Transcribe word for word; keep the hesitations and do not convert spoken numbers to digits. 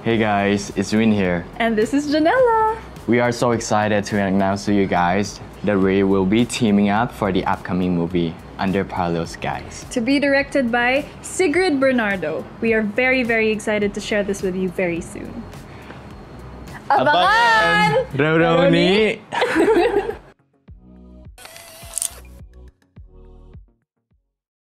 Hey guys, it's Win here. And this is Janella. We are so excited to announce to you guys that we will be teaming up for the upcoming movie Under Parallel Skies. To be directed by Sigrid Bernardo. We are very, very excited to share this with you very soon. Abangan! Abangan! Raw-raw ni!